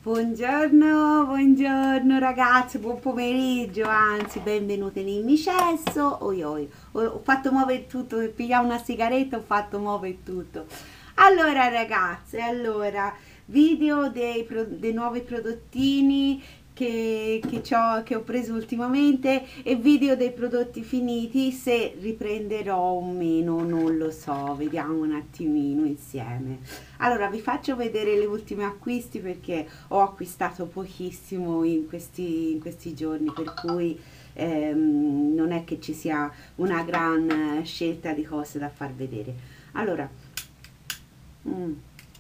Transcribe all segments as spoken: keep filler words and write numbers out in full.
Buongiorno, buongiorno ragazzi, buon pomeriggio, anzi benvenuti in Micesso. Oi, oi. Ho, ho fatto muovere tutto, per pigliare una sigaretta ho fatto muovere tutto. Allora ragazze, allora video dei, pro- dei nuovi prodottini che, che, c'ho- che ho preso ultimamente e video dei prodotti finiti, se riprenderò o meno non lo so, vediamo un attimino insieme. Allora vi faccio vedere le ultime acquisti perché ho acquistato pochissimo in questi, in questi giorni, per cui ehm, non è che ci sia una gran eh, scelta di cose da far vedere. Allora, mm,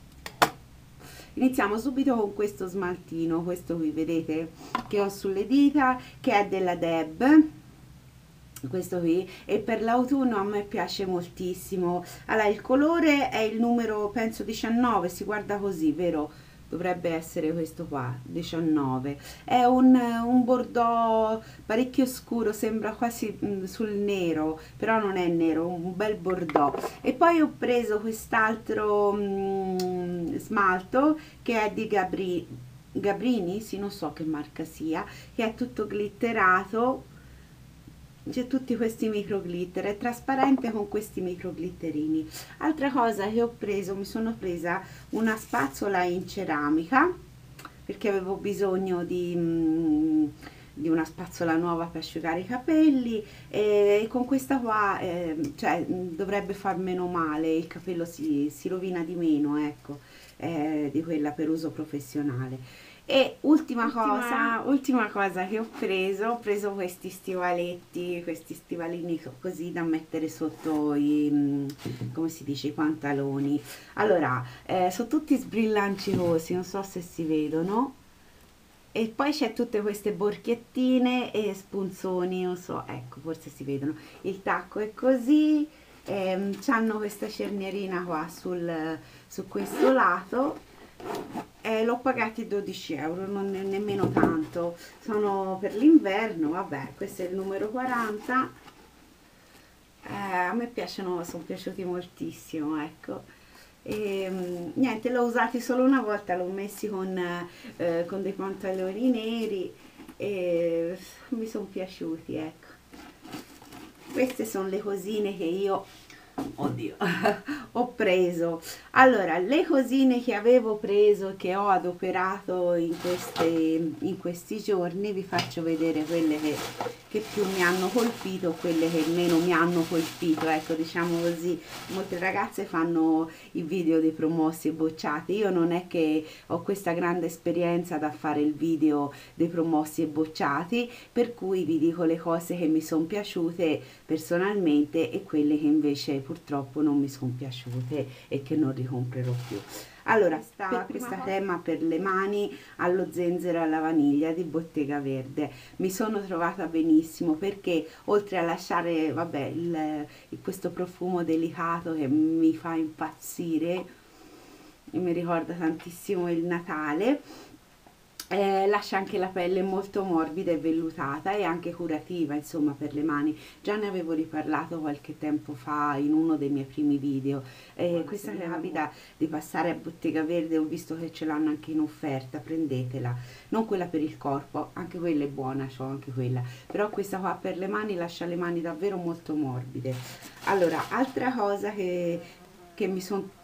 iniziamo subito con questo smaltino, questo qui vedete che ho sulle dita, che è della Deb, questo qui, e per l'autunno a me piace moltissimo. Allora il colore è il numero penso diciannove, si guarda così, vero? Dovrebbe essere questo qua, diciannove. È un, un bordeaux parecchio scuro, sembra quasi mh, sul nero, però non è nero, un bel bordeaux. E poi ho preso quest'altro mh, smalto che è di Gabri, Gabrini, sì, non so che marca sia, che è tutto glitterato. C'è tutti questi micro glitter, è trasparente con questi micro glitterini. Altra cosa che ho preso, mi sono presa una spazzola in ceramica perché avevo bisogno di, mm, di una spazzola nuova per asciugare i capelli, e con questa qua eh, cioè, dovrebbe far meno male, il capello si, si rovina di meno, ecco, eh, di quella per uso professionale. E ultima, ultima cosa, ultima cosa che ho preso, ho preso questi stivaletti, questi stivalini così da mettere sotto i, come si dice, i pantaloni. Allora, eh, sono tutti sbrillanciosi, non so se si vedono. E poi c'è tutte queste borchiettine e spunzoni, non so, ecco, forse si vedono. Il tacco è così, ehm, hanno questa cernierina qua sul, su questo lato. Eh, l'ho pagati dodici euro, non è nemmeno tanto, sono per l'inverno, vabbè, questo è il numero quaranta. Eh, a me piacciono, sono piaciuti moltissimo, ecco. E mm, niente, l'ho usati solo una volta, l'ho messi con, eh, con dei pantaloni neri e mi sono piaciuti, ecco. Queste sono le cosine che io, oddio, ho preso. Allora, le cosine che avevo preso, che ho adoperato in, queste, in questi giorni, vi faccio vedere quelle che, che più mi hanno colpito, quelle che meno mi hanno colpito, ecco, diciamo così. Molte ragazze fanno i video dei promossi e bocciati, io non è che ho questa grande esperienza da fare il video dei promossi e bocciati, per cui vi dico le cose che mi sono piaciute personalmente e quelle che invece purtroppo non mi sono piaciute e che non ricomprerò più. Allora, questa, questa crema per le mani allo zenzero e alla vaniglia di Bottega Verde mi sono trovata benissimo, perché oltre a lasciare vabbè il, questo profumo delicato che mi fa impazzire e mi ricorda tantissimo il Natale, eh, lascia anche la pelle molto morbida e vellutata e anche curativa, insomma, per le mani. Già ne avevo riparlato qualche tempo fa in uno dei miei primi video. Eh, questa che capita di passare a Bottega Verde, ho visto che ce l'hanno anche in offerta, prendetela. Non quella per il corpo, anche quella è buona, c'ho anche quella, però questa qua per le mani lascia le mani davvero molto morbide. Allora, altra cosa che, che mi sono...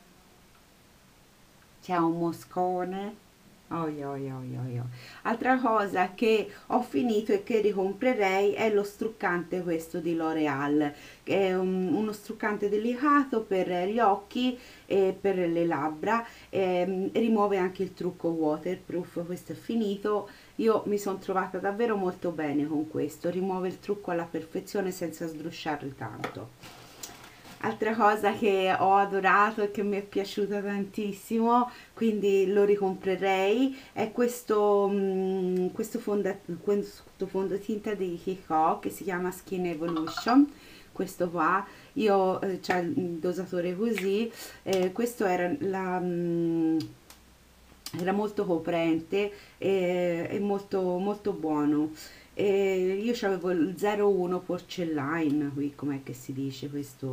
C'è un moscone. Oi, oi, oi, oi, oi. Altra cosa che ho finito e che ricomprerei è lo struccante questo di L'Oreal, che è un- uno struccante delicato per gli occhi e per le labbra, ehm, rimuove anche il trucco waterproof. Questo è finito, io mi sono trovata davvero molto bene con questo, rimuove il trucco alla perfezione senza sdrusciarlo tanto. Altra cosa che ho adorato e che mi è piaciuta tantissimo, quindi lo ricomprerei, è questo, mm, questo, fonda, questo fondotinta di Kiko che si chiama Skin Evolution. Questo qua, io eh, c'è il dosatore così, eh, questo era la... mm, era molto coprente e, e molto, molto buono. E io avevo il zero uno porcellane, qui com'è che si dice questo,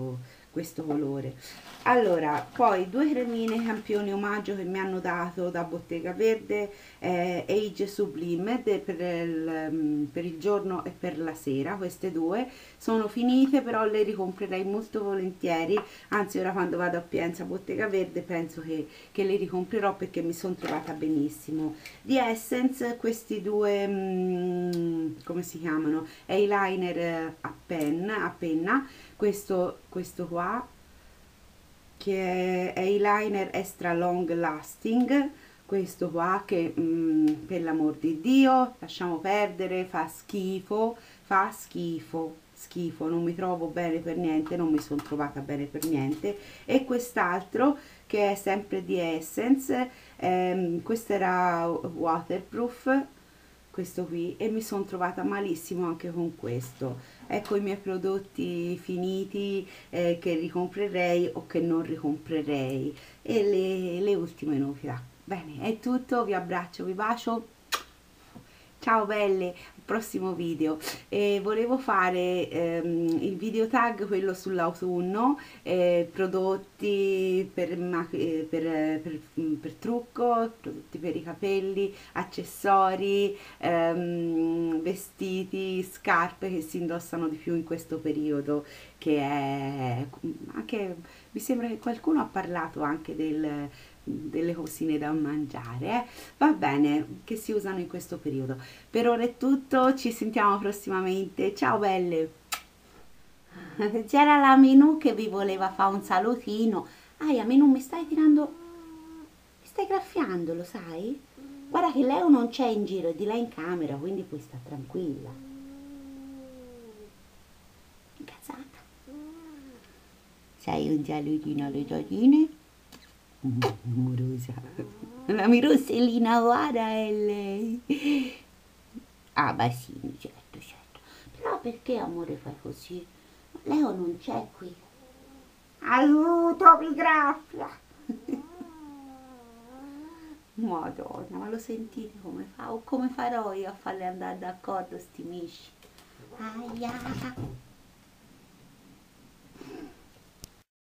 questo colore. Allora, poi due cremine campioni omaggio che mi hanno dato da Bottega Verde, eh, Age Sublime de, per, il, per il giorno e per la sera. Queste due sono finite, però le ricomprerei molto volentieri, anzi ora quando vado a Pienza Bottega Verde penso che, che le ricomprerò perché mi sono trovata benissimo. Di Essence questi due, mm, come si chiamano? Eyeliner a penna, a penna, questo, questo qua che è eyeliner extra long lasting, questo qua che mh, per l'amor di Dio lasciamo perdere, fa schifo, fa schifo, schifo, non mi trovo bene per niente, non mi sono trovata bene per niente. E quest'altro che è sempre di Essence, ehm, questo era waterproof, questo qui, e mi sono trovata malissimo anche con questo. Ecco i miei prodotti finiti, eh, che ricomprerei o che non ricomprerei, e le, le ultime novità. Bene, è tutto, vi abbraccio, vi bacio, ciao belle, al prossimo video. E volevo fare ehm, il video tag, quello sull'autunno, eh, prodotti per, ma- eh, per, per, per trucco, prodotti per i capelli, accessori, ehm, vestiti, scarpe che si indossano di più in questo periodo, che è anche, mi sembra che qualcuno ha parlato anche del, delle cosine da mangiare, eh? Va bene, che si usano in questo periodo. Per ora è tutto, ci sentiamo prossimamente, ciao belle. C'era la Menù che vi voleva fare un salutino. Aia, Menù, mi stai tirando, mi stai graffiando, lo sai? Guarda che Leo non c'è in giro, è di là in camera, quindi puoi stare tranquilla. Incazzata. Sei un salutino alle totine? Amorosa. La mia Rossellina, guarda, è lei. Ah, Basini, certo, certo. Però perché, amore, fai così? Leo non c'è qui. Aiuto, mi graffia. Madonna, ma lo sentite come fa? O come farò io a farle andare d'accordo sti misci? Aia.